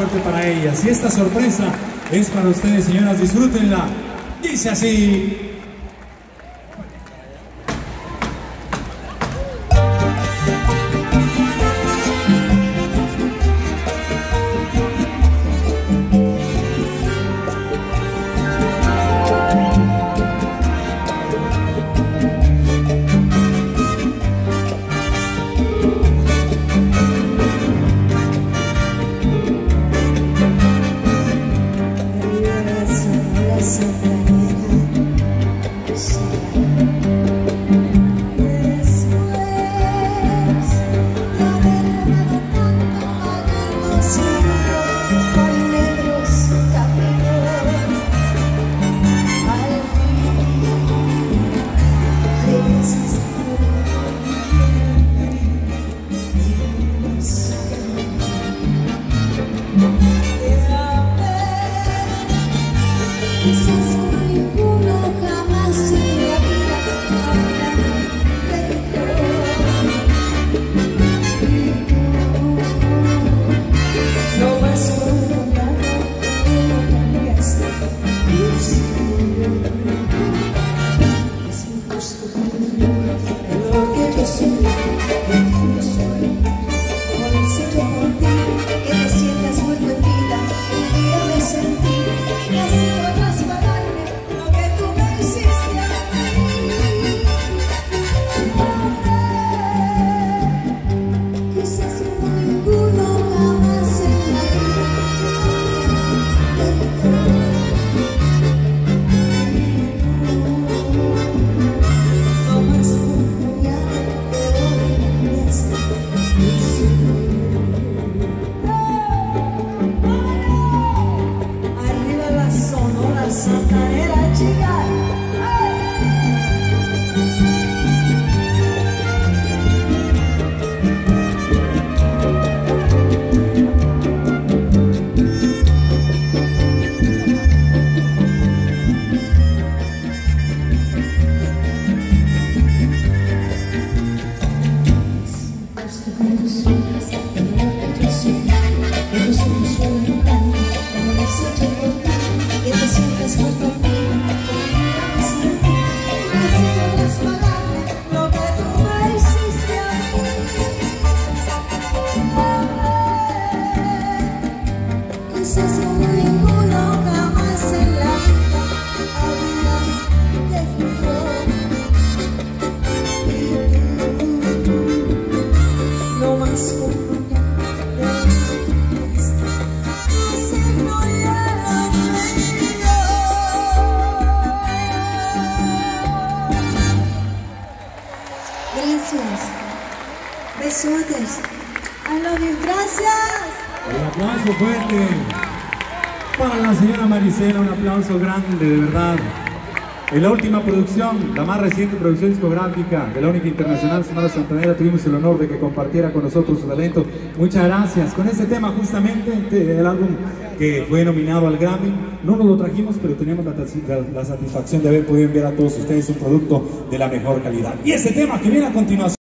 fuerte para ellas. Y esta sorpresa es para ustedes, señoras, disfrútenla. Dice así. Besotes. I love you. Gracias. Un aplauso fuerte para la señora Maricela, un aplauso grande, de verdad. En la última producción, la más reciente producción discográfica de la única internacional Sonora Santanera, tuvimos el honor de que compartiera con nosotros su talento. Muchas gracias. Con este tema justamente, el álbum que fue nominado al Grammy, no nos lo trajimos, pero tenemos la satisfacción de haber podido enviar a todos ustedes un producto de la mejor calidad. Y este tema que viene a continuación.